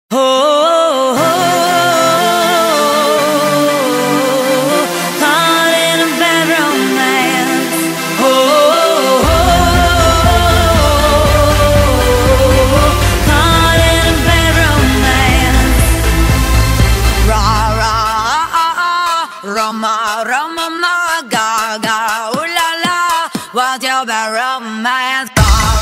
Oh, oh, oh, caught in a bad romance. Oh, oh, oh, caught in a bad romance. Ra ra, Roma, Roma, ma, ga ga, ooh la la. What's your bad romance?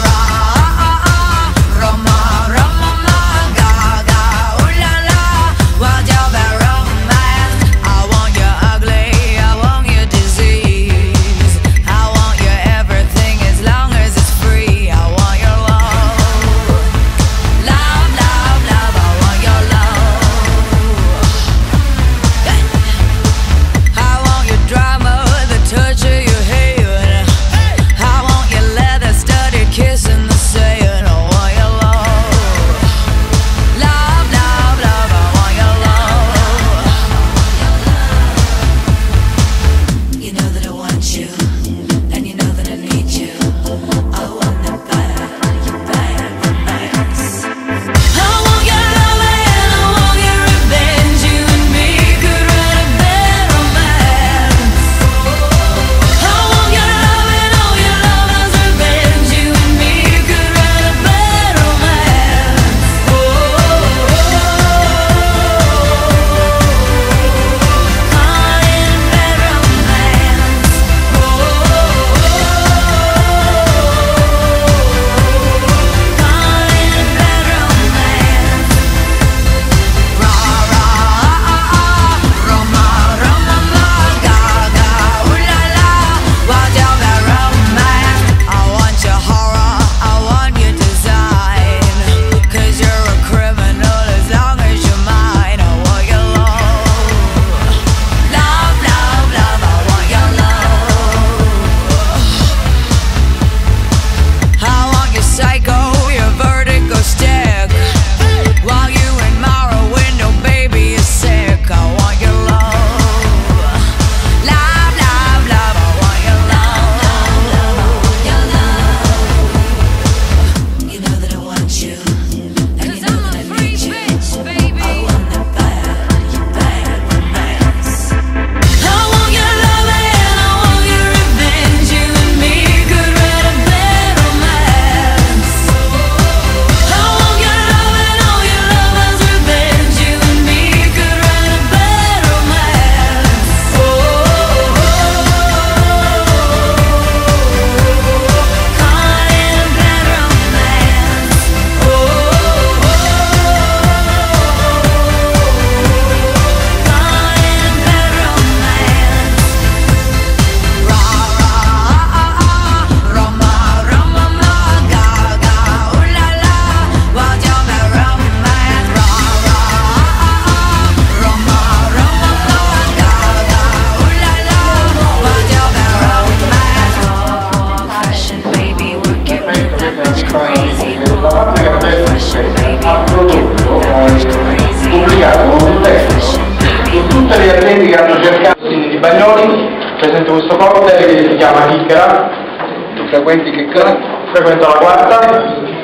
Tutte le atleti che hanno cercato di Bagnoli, presento questo cocktail che si chiama Chiccera. Tu frequenti Chiccera? Frequento la quarta.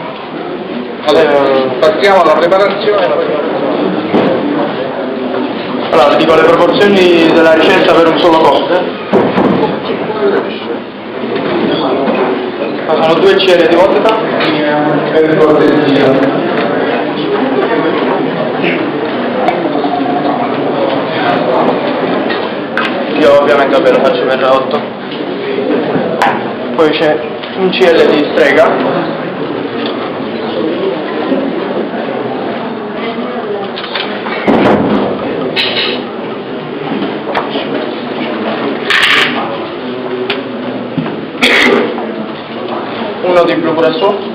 Allora, passiamo alla preparazione. Allora, vi dico le proporzioni della ricetta per un solo cocktail. Sono 2 cere di vodka per cortesia. Io ovviamente lo faccio per 8. Poi c'è un CL di strega. Uno di blu grasso.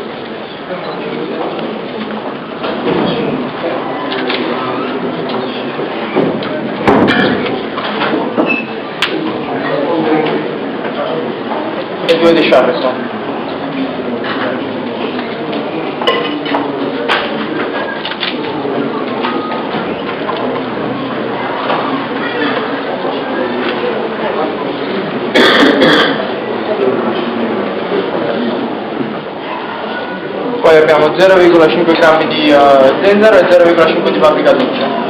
E 2 di Charleston. abbiamo 0,5 grammi di zenzero e 0,5 di paprika dolce.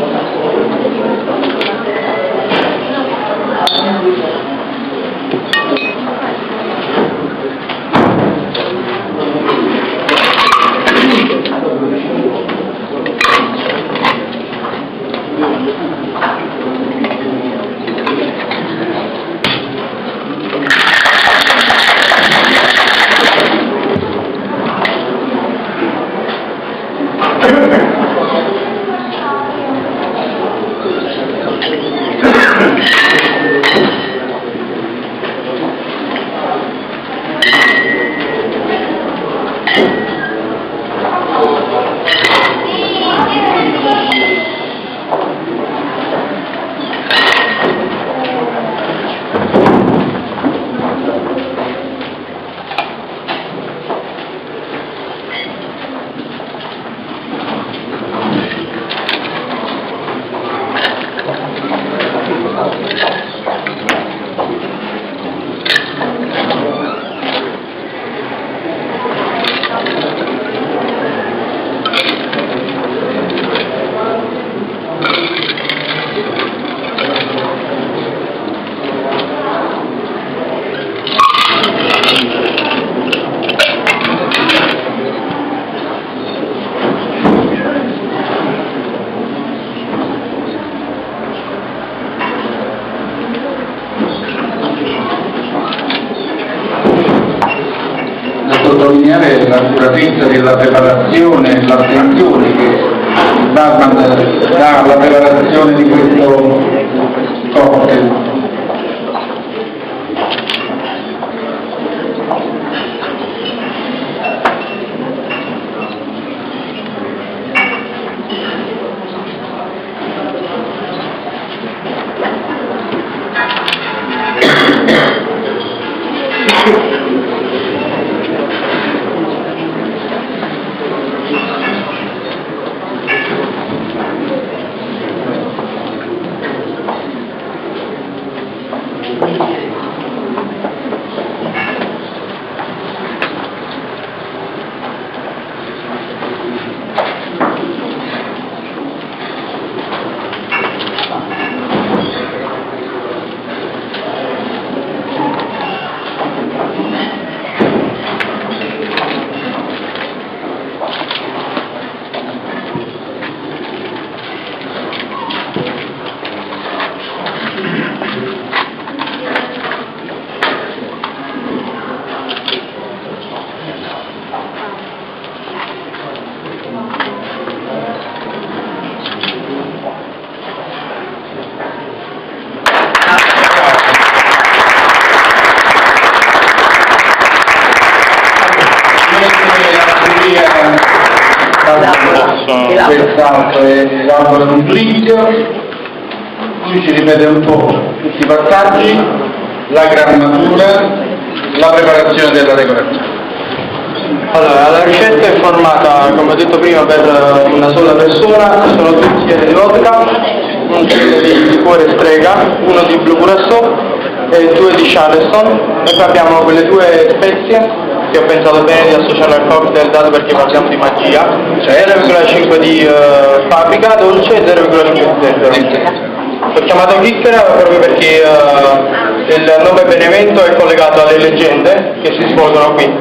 Sottolineare l'accuratezza della preparazione e l'attenzione che il barman dà alla preparazione di questo cocktail. Quest'altro è l'albero nutrizio, qui ci ripete un po' tutti i passaggi, la grammatura, la preparazione della decorazione. Allora, la ricetta è formata, come ho detto prima, per una sola persona, sono 2 bicchieri di vodka, 1 chilo di liquore strega, 1 di Blue Curacao e 2 di Charleston, e poi abbiamo quelle 2 spezie che ho pensato bene di associare al cocktail, dato perché parliamo di magia, cioè 0,5 di paprika dolce e 0,5 di zenzero. L'ho chiamato chicchera proprio perché il nome Benevento è collegato alle leggende che si svolgono qui.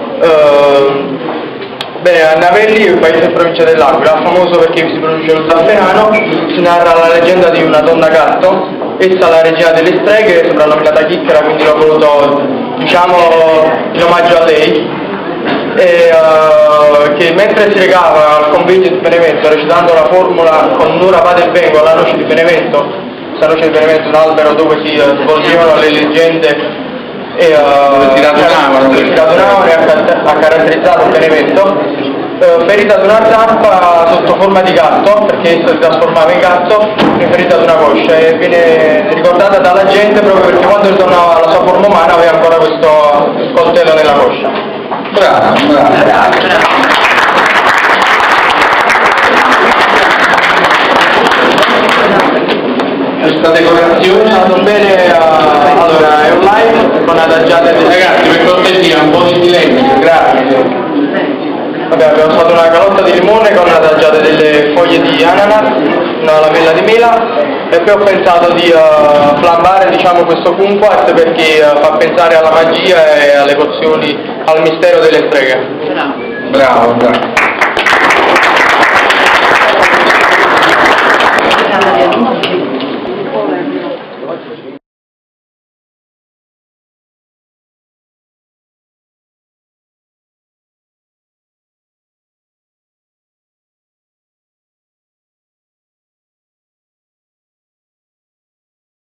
Bene, a Navelli, il paese e provincia dell'Aquila, famoso perché si produce lo zafferano, si narra la leggenda di una donna gatto, essa la regina delle streghe, soprannominata Chicchera, quindi l'ho voluto, diciamo, in omaggio a lei, e che mentre si recava al convegno di Benevento recitando la formula con Nura vade e vengo alla noce di Benevento, questa noce di Benevento è un albero dove si svolgevano le leggende e si radunavano e ha caratterizzato Benevento, ferita ad una zampa sotto forma di gatto, perché esso si trasformava in gatto, è ferita ad una coscia e viene ricordata dalla gente proprio perché quando ritornava alla sua forma umana aveva ancora questo coltello nella coscia. Bravo, bravo. Questa decorazione è andato bene, allora è un live con adagiate ragazzi, per cortesia un po' di silenzio, grazie. Vabbè, abbiamo fatto una calotta di limone con adagiate delle foglie di ananas, una lamella di mela e poi ho pensato di flambare, diciamo, questo kumquat perché fa pensare alla magia e alle pozioni, al mistero delle streghe. Bravo, bravo.